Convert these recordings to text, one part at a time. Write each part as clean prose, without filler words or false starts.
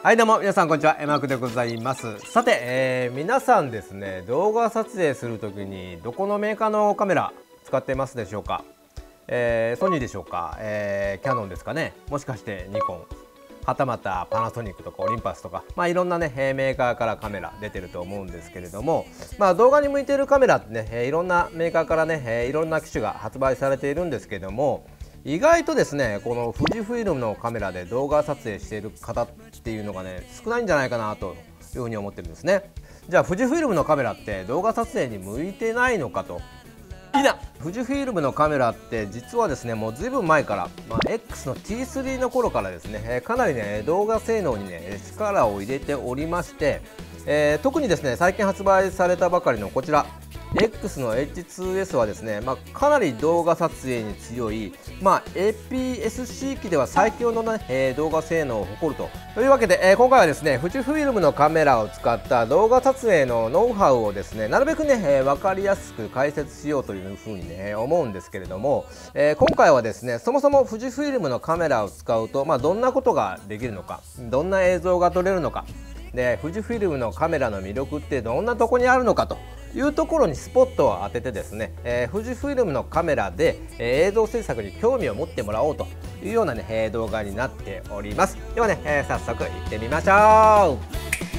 はいどうも皆さんこんにちは、マークでございます。さて、皆さんですね、動画撮影するときにどこのメーカーのカメラ使ってますでしょうか。ソニーでしょうか、キヤノンですかね、もしかしてニコン、はたまたパナソニックとかオリンパスとか、いろんなねメーカーからカメラ出てると思うんですけれども、動画に向いているカメラってね、いろんなメーカーからね、いろんな機種が発売されているんですけども、意外とですね、この富士フイルムのカメラで動画撮影している方っていうのがね、少ないんじゃないかなというふうに思ってるんですね。じゃあ富士フイルムのカメラって動画撮影に向いてないのかと。富士フイルムのカメラって実はですね、もうずいぶん前から、X の T3 の頃からですね、かなりね動画性能にね力を入れておりまして、特にですね最近発売されたばかりのこちらX の H2S はですね、かなり動画撮影に強い、APS-C 機では最強の、ね動画性能を誇るというわけで、今回はですね富士フイルムのカメラを使った動画撮影のノウハウをですねなるべくね、分かりやすく解説しようというふうにね思うんですけれども、今回はですねそもそも富士フイルムのカメラを使うと、どんなことができるのか、どんな映像が撮れるのかで、富士フイルムのカメラの魅力ってどんなとこにあるのかというところにスポットを当ててですね、富士フイルムのカメラで、映像制作に興味を持ってもらおうというようなね、動画になっております。ではね、早速行ってみましょう。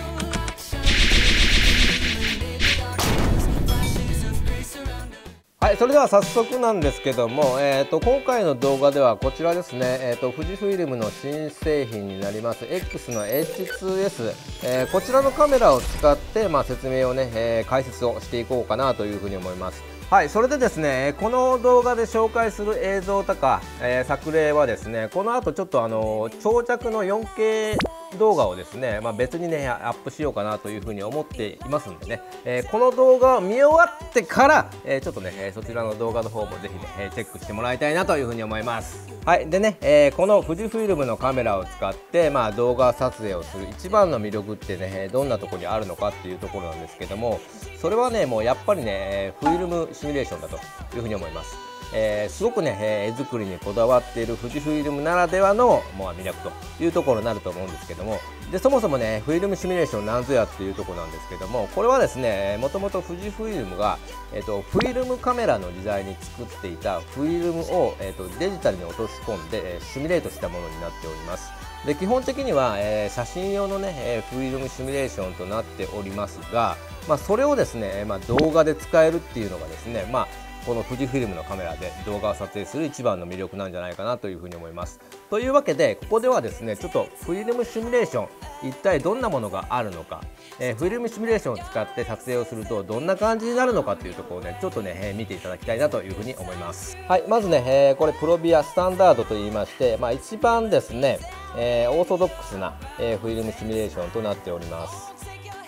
はい、それでは早速なんですけども、今回の動画ではこちらですね、富士フイルムの新製品になります X の H2S、こちらのカメラを使って、説明をね、解説をしていこうかなというふうに思います。はい、それでですね、この動画で紹介する映像とか、作例はですね、この後ちょっと長尺の 4K 動画をですね、別にねアップしようかなというふうに思っていますんでね、この動画を見終わってから、ちょっとね、そちらの動画の方もぜひね、チェックしてもらいたいなというふうに思います。はいでね、この富士フイルムのカメラを使って、動画撮影をする一番の魅力ってね、どんなところにあるのかっていうところなんですけども、それはねもうやっぱりねフィルムシミュレーションだというふうに思います。すごくね、絵作りにこだわっている富士フイルムならではの、魅力というところになると思うんですけども、でそもそもねフィルムシミュレーションなんぞやっていうところなんですけども、これはですねもともと富士フイルムが、フィルムカメラの時代に作っていたフィルムを、デジタルに落とし込んで、シミュレートしたものになっております。で基本的には、写真用のね、フィルムシミュレーションとなっておりますが、それをですね、動画で使えるっていうのがですね、この富士フイルムのカメラで動画を撮影する一番の魅力なんじゃないかなというふうに思います。というわけでここではですねちょっとフィルムシミュレーション一体どんなものがあるのか、フィルムシミュレーションを使って撮影をするとどんな感じになるのかというところをねちょっとね、見ていただきたいなというふうに思います。はい、まずね、これプロビアスタンダードと言いまして、一番ですね、オーソドックスな、フィルムシミュレーションとなっております。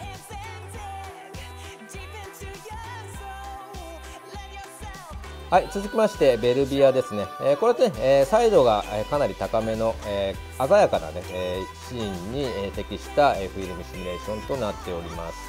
はい、続きましてベルビアですね、これって、彩度がかなり高めの、鮮やかな、ねシーンに、適した、フィルムシミュレーションとなっております。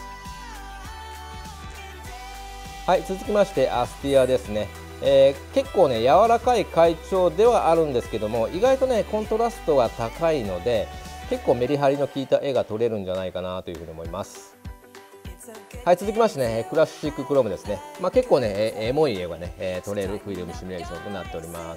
はい、続きましてアスティアですね、結構ね柔らかい階調ではあるんですけども、意外とねコントラストが高いので結構メリハリの効いた絵が撮れるんじゃないかなというふうに思います。はい、続きましてねクラシッククロームですね、結構ねエモい絵がね、撮れるフィルムシミュレーションとなっております。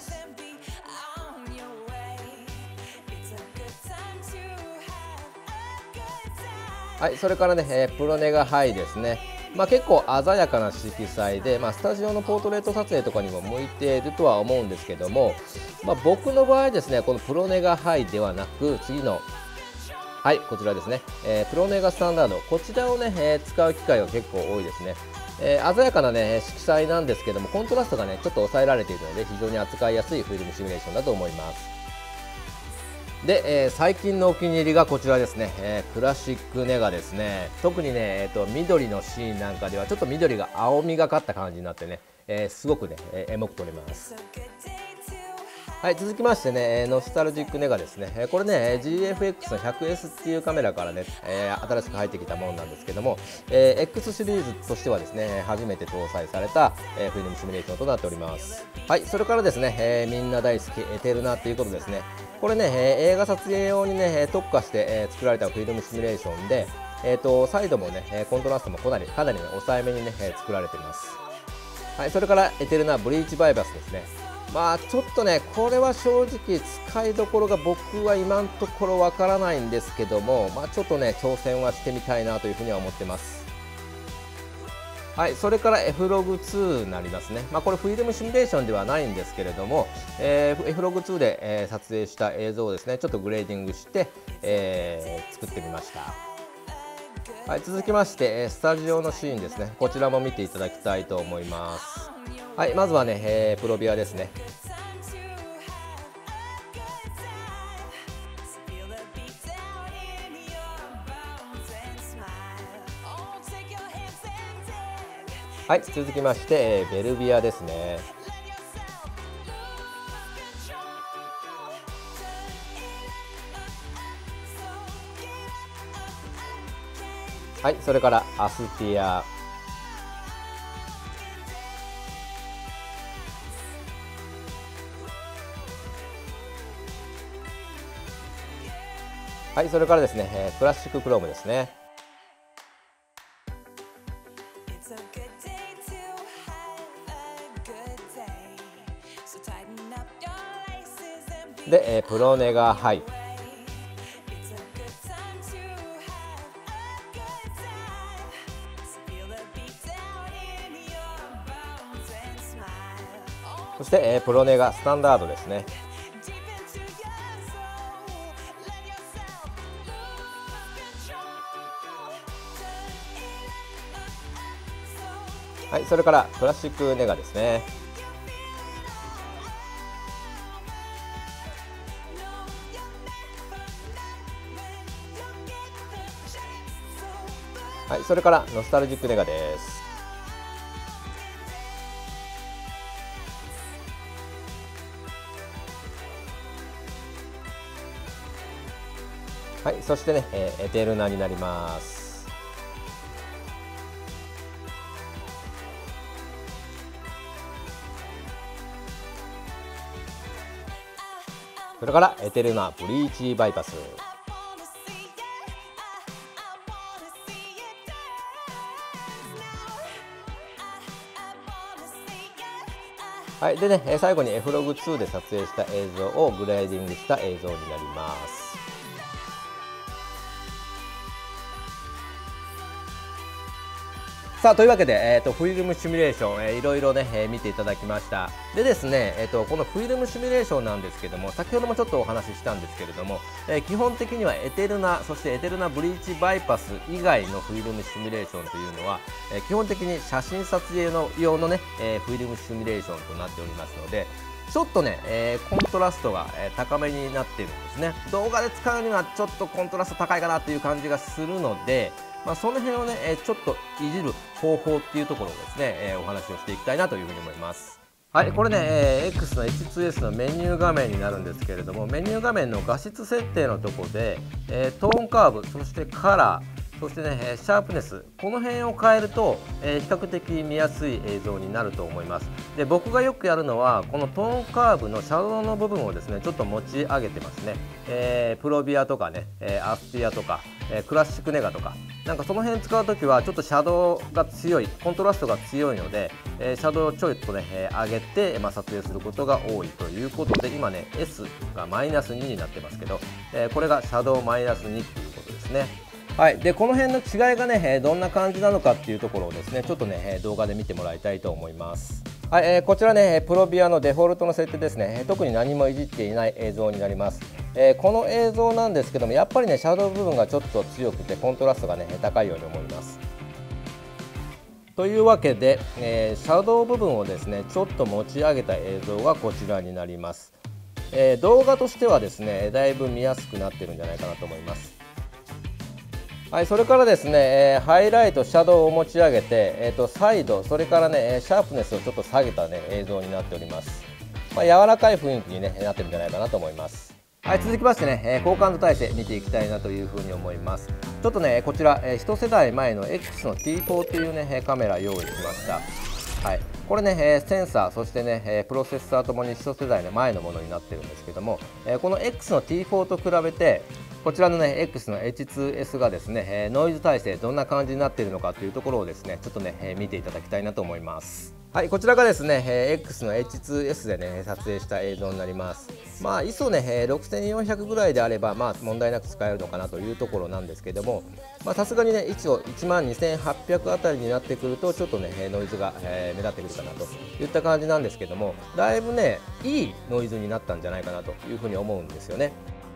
はい、それからね、プロネガハイですね、結構鮮やかな色彩で、スタジオのポートレート撮影とかにも向いているとは思うんですけども、僕の場合ですねこのプロネガハイではなく次のはい、こちらですね、プロネガスタンダード、こちらをね、使う機会が結構多いですね。鮮やかなね色彩なんですけども、コントラストがねちょっと抑えられているので非常に扱いやすいフィルムシミュレーションだと思います。で、最近のお気に入りがこちらですね、クラシックネガですね。特にね、緑のシーンなんかではちょっと緑が青みがかった感じになってね、すごくね、エモく撮れます。はい、続きましてね、ノスタルジックネガですね。これね、GFX の 100S っていうカメラからね、新しく入ってきたものなんですけども、X シリーズとしてはですね、初めて搭載された、フィルムシミュレーションとなっております。はい、それからですね、みんな大好きエテルナということですね。 これね、映画撮影用にね特化して、作られたフィルムシミュレーションで、サイドもねコントラストもかなりね抑えめにね作られています。はい、それからエテルナブリーチバイパスですね。まあちょっとねこれは正直使いどころが僕は今のところわからないんですけども、まあちょっとね挑戦はしてみたいなというふうには思ってます。はい、それから F-Log2 になりますね。まあ、これフィルムシミュレーションではないんですけれども、F-Log2 で、撮影した映像をですねちょっとグレーディングして、作ってみました。はい、続きましてスタジオのシーンですね。こちらも見ていただきたいと思います。はい、まずはね、プロビアですね。はい、続きまして、ベルビアですね。はい、それからアスティア。はい、それからですね、クラシッククロームですね。で、プロネガハイ。そして、プロネガスタンダードですね。はい、それからクラシックネガですね。はい、それからノスタルジックネガです。はい、そしてね、エテルナになります。それからエテルナブリーチバイパス。はい、でね、最後に F-Log2 で撮影した映像をグレーディングした映像になります。さあというわけで、フィルムシミュレーション、いろいろね、見ていただきました。でですね、このフィルムシミュレーションなんですけども、先ほどもちょっとお話ししたんですけれども、基本的にはエテルナ、そしてエテルナブリーチバイパス以外のフィルムシミュレーションというのは、基本的に写真撮影の用のね、フィルムシミュレーションとなっておりますので、ちょっとね、コントラストが、高めになっているんですね。動画で使うにはちょっとコントラスト高いかなという感じがするので、まあ、その辺をね、ちょっといじる方法っていうところをですね、お話をしていきたいなというふうに思います。はい、これね、X の H2S のメニュー画面になるんですけれども、メニュー画面の画質設定のところで、トーンカーブ、そしてカラー、そしてね、シャープネス、この辺を変えると、比較的見やすい映像になると思います。で、僕がよくやるのは、このトーンカーブのシャドウの部分をですね、ちょっと持ち上げてますね。プロビアとかね、アスティアとか、クラシックネガとか、なんかその辺使うときはちょっとシャドウが強い、コントラストが強いので、シャドウをちょいとね、上げて、撮影することが多いということで、今ね S がマイナス2になってますけど、これがシャドウマイナス2ということですね。はい、でこの辺の違いがねどんな感じなのかっていうところをですねちょっとね動画で見てもらいたいと思います。はい、こちらねプロビアのデフォルトの設定ですね。特に何もいじっていない映像になります。この映像なんですけどもやっぱりねシャドウ部分がちょっと強くてコントラストがね高いように思います。というわけで、シャドウ部分をですねちょっと持ち上げた映像がこちらになります。動画としてはですねだいぶ見やすくなってるんじゃないかなと思います。はい、それからですね、ハイライト、シャドウを持ち上げて、サイド、それからね、シャープネスをちょっと下げた、ね、映像になっております。柔らかい雰囲気に、ね、なってるんじゃないかなと思います。はい、続きましてね、高感度体制見ていきたいなというふうに思います。ちょっとね、こちら、一世代前の X の T4 というね、カメラ用意しました。 はい、これね、センサー、そしてね、プロセッサーともに一世代の前のものになってるんですけども、この X の T4 と比べて、こちらのね X の H2S がですね、ノイズ耐性どんな感じになっているのかというところをですね、ちょっとね、見ていただきたいなと思います。はい、こちらがですね、X の H2S でね、撮影した映像になります。まあ ISO ね、6400ぐらいであれば、まあ問題なく使えるのかなというところなんですけども、さすがにね、ISO 12800あたりになってくると、ちょっとね、ノイズが、目立ってくるかなといった感じなんですけども、だいぶね、いいノイズになったんじゃないかなというふうに思うんですよね。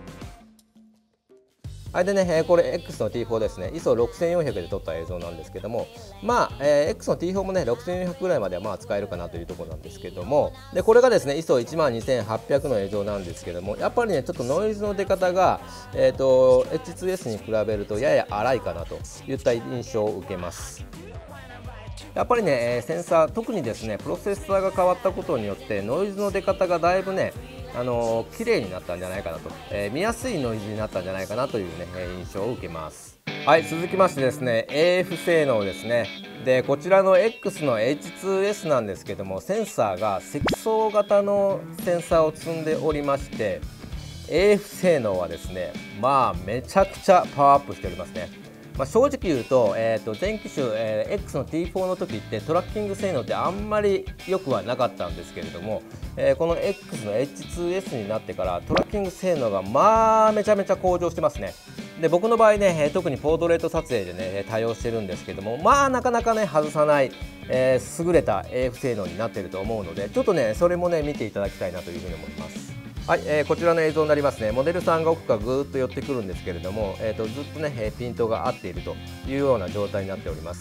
はい、でね、これ X の T4 ですね、ISO6400 で撮った映像なんですけども、X の T4 もね、6400ぐらいまではまあ使えるかなというところなんですけども、でこれがですね、ISO12800 の映像なんですけども、やっぱりね、ちょっとノイズの出方が、H2S に比べるとやや荒いかなといった印象を受けます。やっぱりね、センサー、特にですね、プロセッサーが変わったことによって、ノイズの出方がだいぶね、綺麗になったんじゃないかなと、見やすいノイズになったんじゃないかなというね、印象を受けます。はい、続きましてですね、AF 性能ですね。でこちらの X の H2S なんですけども、センサーが積層型のセンサーを積んでおりまして、 AF 性能はですね、めちゃくちゃパワーアップしておりますね。正直言うと、前機種、X の T4 の時ってトラッキング性能ってあんまり良くはなかったんですけれども、この X の H2S になってからトラッキング性能がめちゃめちゃ向上してますね。で僕の場合ね、特にポートレート撮影でね対応してるんですけども、なかなかね外さない、優れた AF 性能になっていると思うので、ちょっとねそれもね見ていただきたいなというふうに思います。はい、こちらの映像になりますね。モデルさんが奥からぐーっと寄ってくるんですけれども、ずっとねピントが合っているというような状態になっております。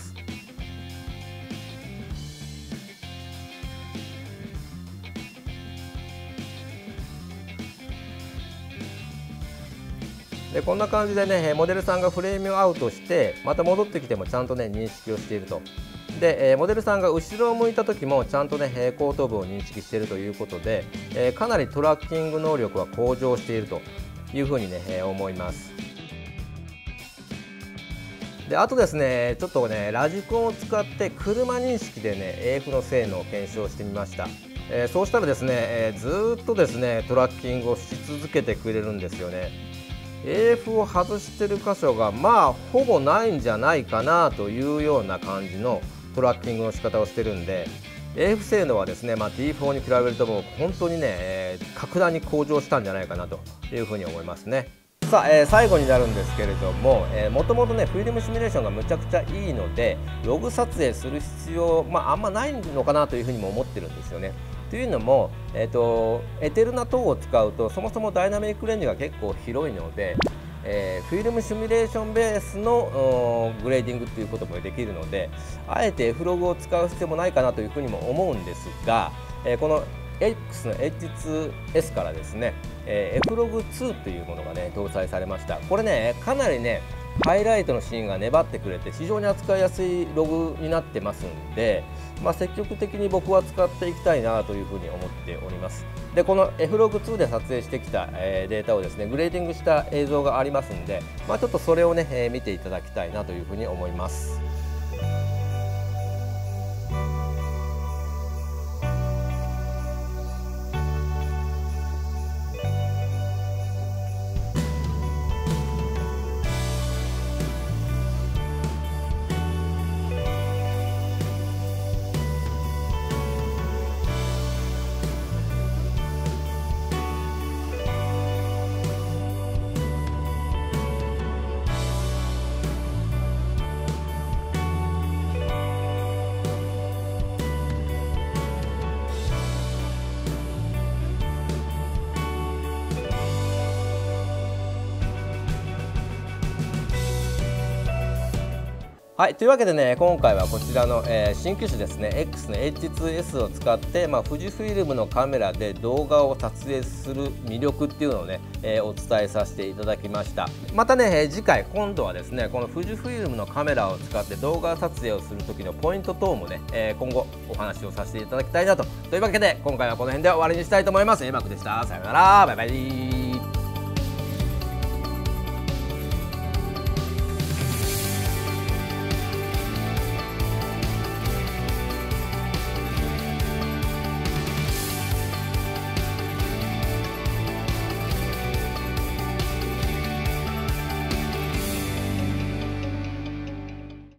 でこんな感じでね、モデルさんがフレームアウトしてまた戻ってきてもちゃんとね認識をしていると。で、モデルさんが後ろを向いた時もちゃんとね後頭部を認識しているということで、かなりトラッキング能力は向上しているというふうにね、思います。であとですね、ちょっとねラジコンを使って車認識でね AF の性能を検証してみました。そうしたらですね、ずっとですねトラッキングをし続けてくれるんですよね。AF を外してる箇所がほぼないんじゃないかなというような感じのトラッキングの仕方をしてるんで、 AF 性能はですね、T4 に比べるともう本当にね、格段に向上したんじゃないかなというふうに思いますね。さあ、最後になるんですけれども、もともとねフィルムシミュレーションがむちゃくちゃいいので、ログ撮影する必要、あんまないのかなというふうにも思ってるんですよね。というのも、エテルナ等を使うとそもそもダイナミックレンジが結構広いので、フィルムシミュレーションベースのグレーディングということもできるので、あえて F ログを使う必要もないかなというふうにも思うんですが、この X の H2S からですね、F ログ2というものがね搭載されました。これねかなりねハイライトのシーンが粘ってくれて非常に扱いやすいログになってますんで、積極的に僕は使っていきたいなというふうに思っております。でこの F ログ2で撮影してきたデータをですねグレーディングした映像がありますんで、ちょっとそれをね見ていただきたいなというふうに思います。はい、というわけでね、今回はこちらの、新機種ですね X の H2S を使って、富士フイルムのカメラで動画を撮影する魅力っていうのをね、お伝えさせていただきました。またね、次回今度はですねこの富士フイルムのカメラを使って動画撮影をする時のポイント等もね、今後お話をさせていただきたいなと。というわけで今回はこの辺で終わりにしたいと思います。エマクでした。さようなら、バイバイ。